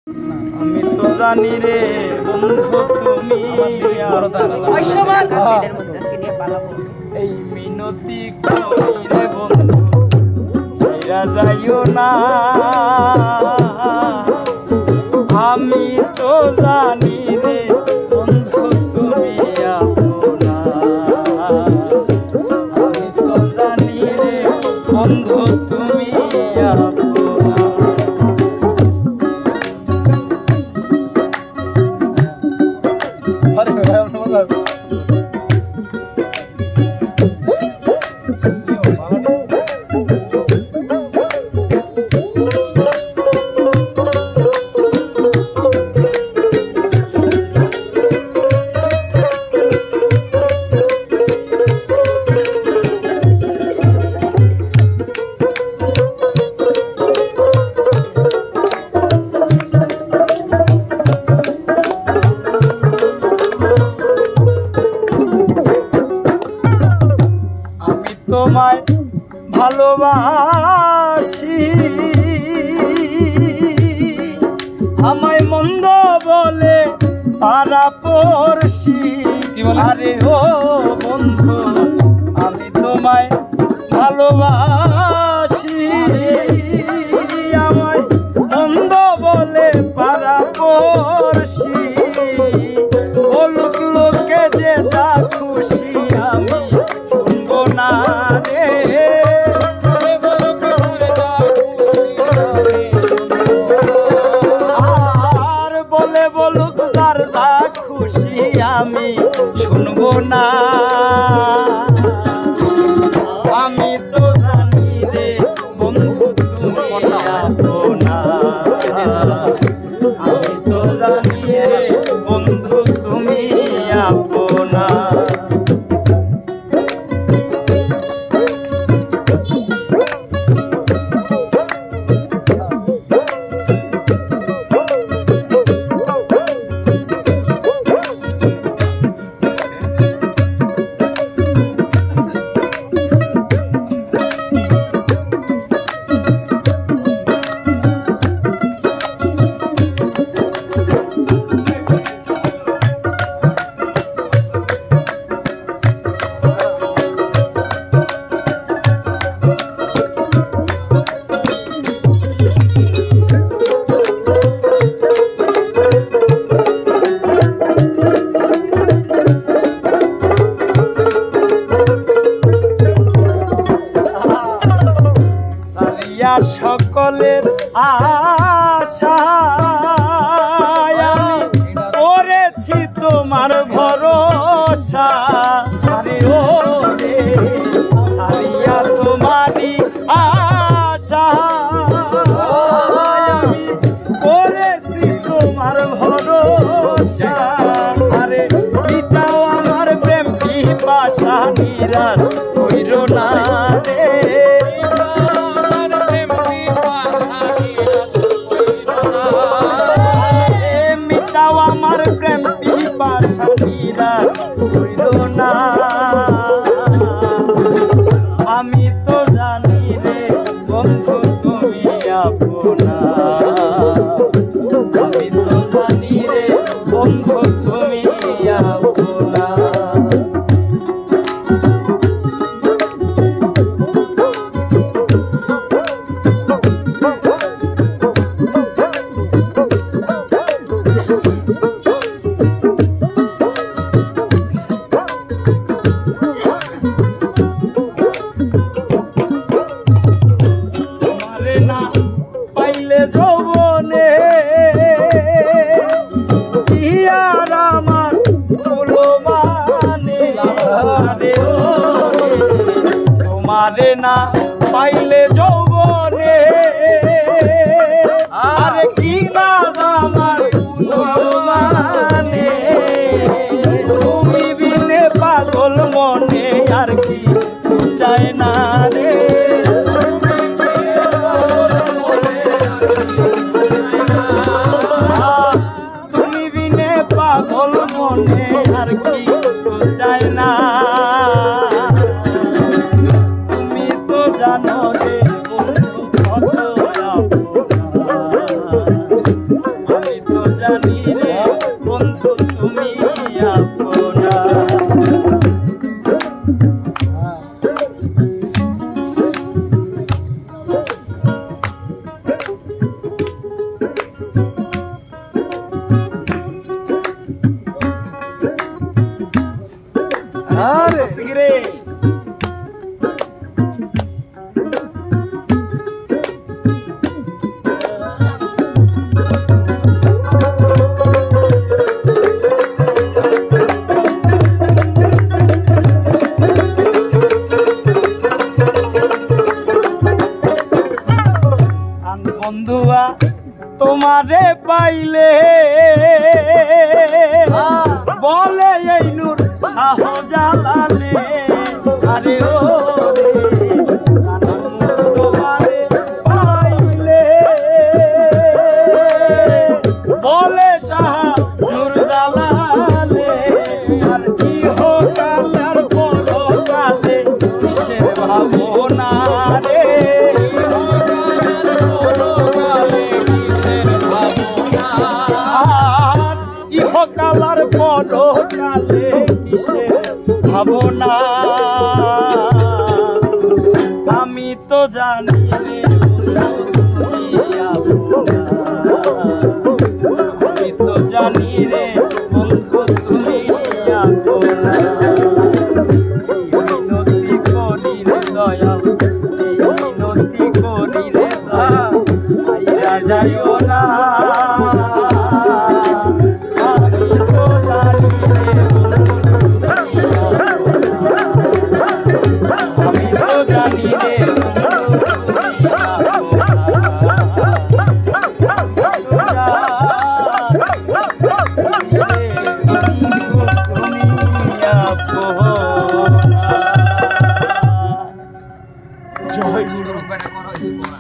আমি তো জানি রে বন্ধু তুমি এই মিনতি করি রে বন্ধু ছেড়া যাইও না আমি তো জানি রে বন্ধু তুমি আপনা আমি তো জানি রে বন্ধু তুমি আপনা তোমায় ভালোবাসি আমায় মন্দ বলে পাড়া পড়শি আরে ও বন্ধু আমি তোমায় ভালোবাসি আমায় মন্দ বলে পাড়া পড়শি বলুক লোকে যে যা খুশি আমি শুনবো না রে আর বলে বলুক যার যা খুশি আমি শুনবো না আমি তো জানি রে বন্ধু তুমি আপনা আমি তো জানি রে বন্ধু তুমি আপনা সকলের আশা করেছি তোমার ভরসা আরে ও রে সারিয়া তোমারই আশা করেছি তোমার ভরসা আরে পিতাও আমার প্রেম পিপাসা নিরাশ হইল না রে আমার প্রেম পিপাসা নিরাশ হইল না জানি রে বন্ধু তুমি আপনা। আরে সিগরে বন্ধুয়া তোমারে পাইলে বলে এই নূর শাহজালালে আরে ও রে তোমারে পাইলে বলে শাহ নূর জালালে আর কি হোকালার পরকালে কিসের ভাবনা রে কালার পরকালে কিসের ভাবনা আমি তো জানি রে তুমি আপনা। আমি তো জানি রে বন্ধু তুমি আপনা। মিনতি করি রে দয়াল মিনতি করি রে দয়াল সাইরা যাইও না। জয় গুরু।